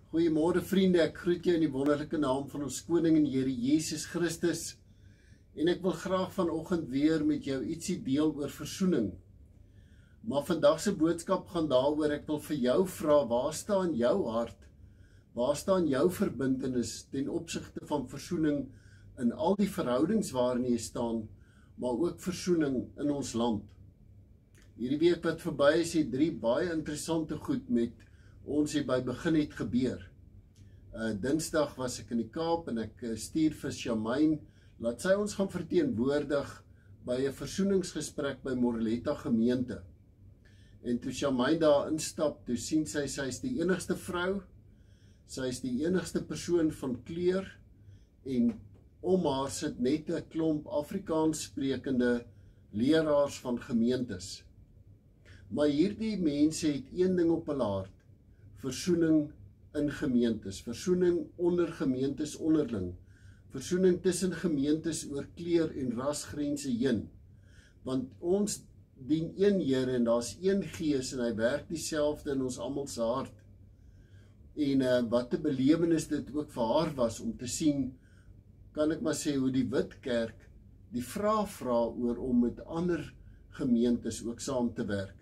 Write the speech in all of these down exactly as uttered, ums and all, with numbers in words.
Goeiemôre vriende, ek groet jou in die wonderlike naam van ons koning en Here Jesus Christus. En ek wil graag vanoggend weer met jou ietsie deel oor versoening. Maar vandag se boodskap gaan daaroor, ek wil vir jou vra, waar staan jou hart? Waar staan jou verbintenis ten opsigte van versoening in al die verhoudings waarin jy staan, maar ook versoening in ons land? Hierdie week wat verby is, het drie baie interessante goed met ons hier by begin het gebeur. Uh, Dinsdag was ek in die Kaap en ek uh, stuur vir Shamaine, laat sy ons gaan verteenwoordig by 'n versoeningsgesprek by Moreletta gemeente. En toe Shamaine daar instap, toe sien sy, sy is die enigste vrou, sy is die enigste persoon van kleur, en om haar sit net 'n klomp Afrikaans sprekende leraars van gemeentes. Maar hierdie mense het een ding op hulle hart, versoening in gemeentes, versoening onder gemeentes onderling, versoening tussen gemeentes oor kleur en rasgrense heen, want ons dien een Here en daar's een Gees en hy werk dieselfde in ons almal se hart. En uh, wat 'n belewenis dit ook vir haar was om te sien, kan ek maar sê, hoe die Wit Kerk die vraag vra oor om met ander gemeentes ook saam te werk.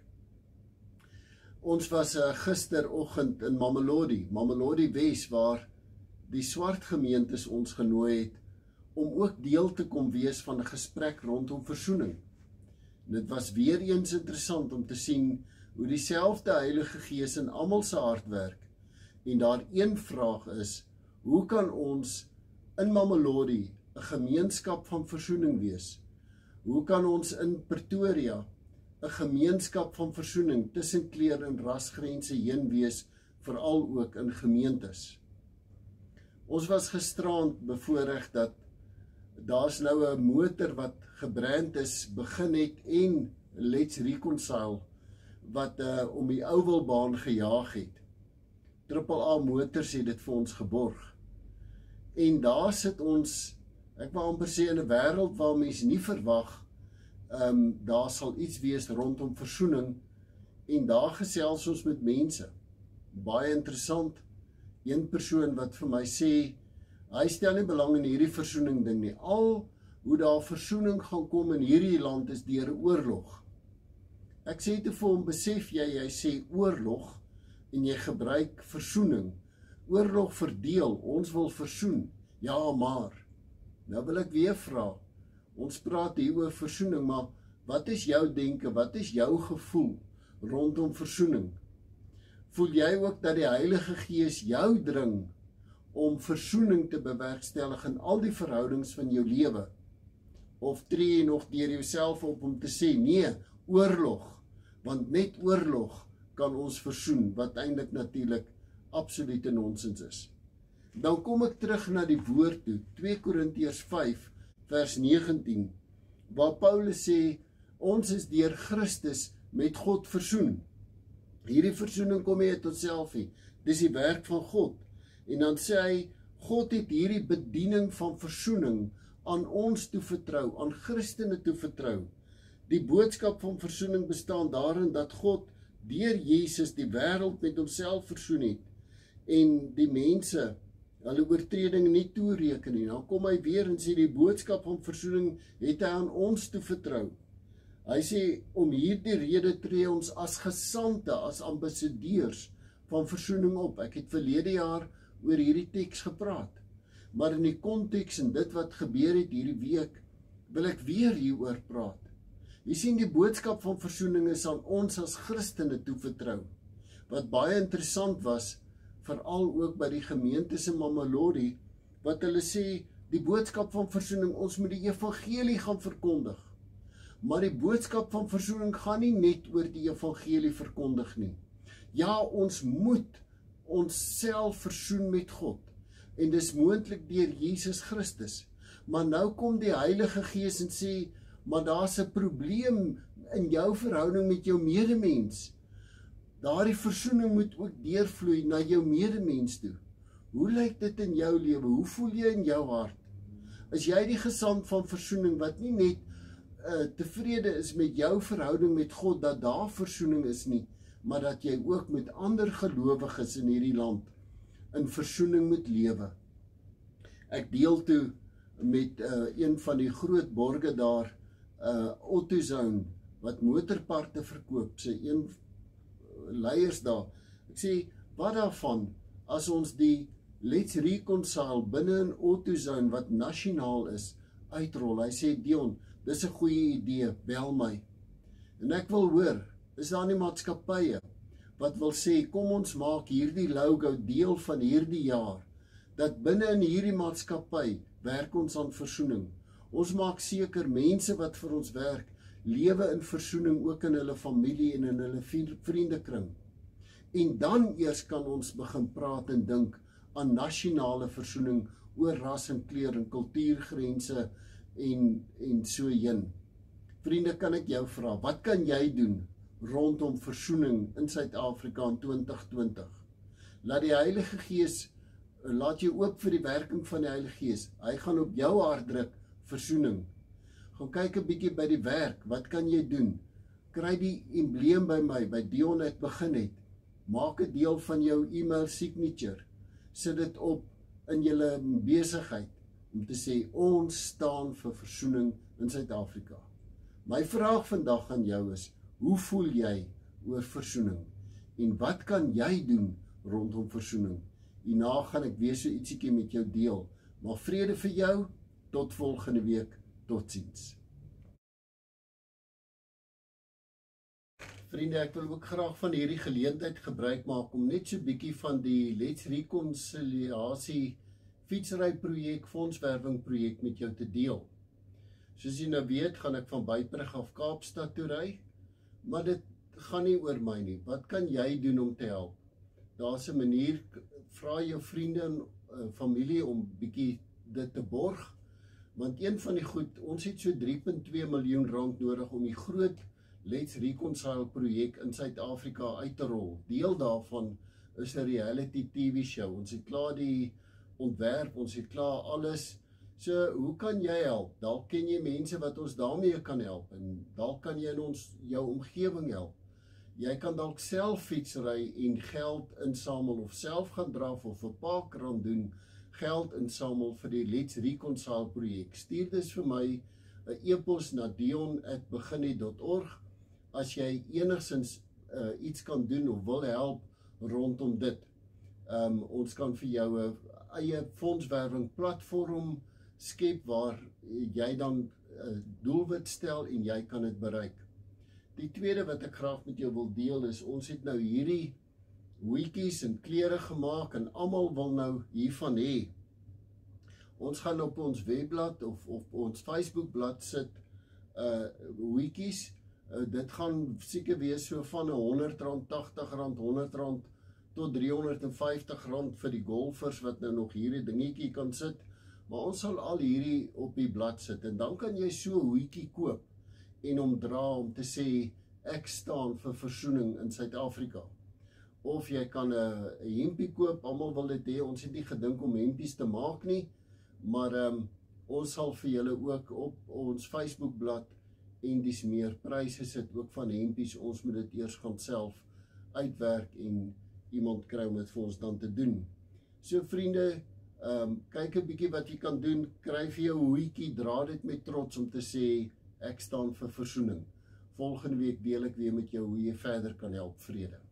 Ons was uh, gisteroggend in Mamelodi, Mamelodi Wes, waar die swart gemeentes ons genooi het om ook deel te kom wees van 'n gesprek rondom versoening. En dit was weer eens interessant om te sien hoe dieselfde Heilige Gees in almal se hart werk. En daar een vraag is, hoe kan ons in Mamelodi 'n gemeenskap van versoening wees? Hoe kan ons in Pretoria 'n gemeenskap van versoening tussen kleur en rasgrense heen wees, veral ook in gemeentes? Ons was gisterand bevoorreg dat daar's nou 'n motor wat gebrand is, begin het en Let's Reconcile, wat uh, om die Ouwelbaan gejaag het. Triple A Motors het dit vir ons geborg. En daar sit ons, ek wil amper sê, in 'n wêreld waar mense nie verwag, um, daar sal iets wees rondom versoening, en daar gesels ons met mense. Baie interessant, een persoon wat vir my sê, hy stel nie belang in hierdie versoening ding nie, al hoe daar versoening gaan kom in hierdie land is deur 'n oorlog. Ek sê te vir hom, besef jy, jy sê oorlog, en jy gebruik versoening, oorlog verdeel, ons wil versoen, ja maar, nou wil ek weer vra, ons praat hier oor versoening, maar wat is jou denke, wat is jou gevoel rondom versoening? Voel jy ook dat die Heilige Gees jou dring om versoening te bewerkstellig in al die verhoudings van jou lewe? Of tree jy nog deur jouself op om te sê, nee, oorlog, want net oorlog kan ons versoen, wat eintlik natuurlik absolute nonsens is. Dan kom ek terug na die woord toe, twee Korintiërs vyf, vers negentien, waar Paulus sê, ons is deur Christus met God versoen. Hierdie versoening kom nie uit onsself nie, dis die werk van God. En dan sê hy, God het hierdie bediening van versoening aan ons toevertrou, aan Christene toevertrou. Die boodskap van versoening bestaan daarin dat God deur Jesus die wêreld met homself versoen het, en die mense hulle oortreding nie toereken nie. Dan kom hy weer en sê, die boodskap van versoening het hy aan ons toevertrou. Hy sê, om hierdie rede tree ons as gesande, as ambassadeurs van versoening op. Ek het verlede jaar oor hierdie teks gepraat, maar in die konteks en dit wat gebeur het hierdie week, wil ek weer hieroor praat. Jy sien, die boodskap van versoening is aan ons as Christene toevertrou. Wat baie interessant was, veral ook by die gemeentes in Mamelodi, wat hulle sê, die boodskap van versoening, ons moet die evangelie gaan verkondig. Maar die boodskap van versoening gaan nie net oor die evangelie verkondig nie. Ja, ons moet ons self versoen met God, en dis moontlik deur Jesus Christus. Maar nou kom die Heilige Gees en sê, maar daar's 'n probleem in jou verhouding met jou medemens. Daardie versoening moet ook deurvloei na jou medemens toe. Hoe lyk dit in jou lewe? Hoe voel jy in jou hart? Is jy die gesant van versoening wat nie net uh, tevrede is met jou verhouding met God, dat daar versoening is nie, maar dat jy ook met ander gelowiges in hierdie land in versoening moet lewe. Ek deel toe met uh, een van die groot borge daar, uh, AutoZone, wat motorparte verkoop, sy een leiers daar. Ek sê, wat daarvan, as ons die Let's Reconcile binne in AutoZone, wat nasionaal is, uitrol. Hy sê, Dion, dis 'n goeie idee, bel my. En ek wil hoor, is daar nie maatskappye wat wil sê, kom ons maak hierdie logo deel van hierdie jaar, dat binne in hierdie maatskappy werk ons aan versoening. Ons maak seker mense wat vir ons werk, lewe in versoening ook in hulle familie en in hulle vriendekring. En dan eers kan ons begin praat en dink aan nasionale versoening oor ras en kleur en kultuurgrense en, en so heen. Vriende, kan ek jou vra, wat kan jy doen rondom versoening in Suid-Afrika in twintig twintig? Laat die Heilige Gees, laat jy oop vir die werking van die Heilige Gees. Hy gaan op jou hart druk, versoening. Gaan kyk 'n bietjie by die werk, wat kan jy doen? Kry die embleem by my, by Dion het begin het. Maak 'n deel van jou e-mail signature. Sit dit op in julle besigheid, om te sê, ons staan vir versoening in Suid-Afrika. My vraag vandag aan jou is, hoe voel jy oor versoening? En wat kan jy doen rondom versoening? Hierna gaan ek weer so ietsiekie met jou deel. Maar vrede vir jou, tot volgende week, totsiens. Vriende, ek wil ook graag van hierdie geleentheid gebruik maak om net so bietjie van die Let's Reconciliasie fietsryprojek, fondswerwingprojek met jou te deel. Soos jy nou weet, gaan ek van Beibrug af Kaapstad toe ry, maar dit gaan nie oor my nie. Wat kan jy doen om te help? Daar's 'n manier, vra jou vriende en uh, familie om bietjie dit te borg, want een van die goed, ons het so drie komma twee miljoen rand nodig om die groot Let's Reconcile projek in Suid-Afrika uit te rol. Deel daarvan is 'n reality T V show. Ons het klaar die ontwerp, ons het klaar alles. So, hoe kan jy help? Dalk ken jy mense wat ons daarmee kan help, en dalk kan jy in ons jou omgewing help. Jy kan dalk self fietsry en geld insamel, of self gaan draf, of 'n parkrun doen, geld insamel vir die Let's Reconcile projek. Stuur dus vir my 'n e-pos na dion at beginne dot org as jy enigstens uh, iets kan doen of wil help rondom dit. Um, ons kan vir jou 'n eie fondswerwing platform skep waar jy dan uh, doelwit stel en jy kan dit bereik. Die tweede wat ek graag met jou wil deel is, ons het nou hierdie hoedjies en klere gemaak en almal wil nou hiervan hê. Ons gaan op ons webblad of op ons Facebookblad sit uh, hoedjies. Uh, dit gaan seker wees so van honderd rand, tagtig rand, honderd rand tot driehonderd vyftig rand vir die golfers wat nou nog hierdie dingetjie kan sit. Maar ons sal al hierdie op die blad sit en dan kan jy so 'n hoedjie koop en hom dra om te sê, ek staan vir versoening in Suid-Afrika. Of jy kan 'n hempie koop, almal wil dit hê, ons het nie gedink om hempies te maak nie, maar um, ons sal vir julle ook op ons Facebookblad en dis meer pryse sit ook van hempies. Ons moet dit eers gaan self uitwerk en iemand kry om dit vir ons dan te doen. So vriende, um, kyk 'n bietjie wat jy kan doen, kry vir jou hoedjie, dra dit met trots om te sê, ek staan vir versoening. Volgende week deel ek weer met jou hoe jy verder kan help. Vrede.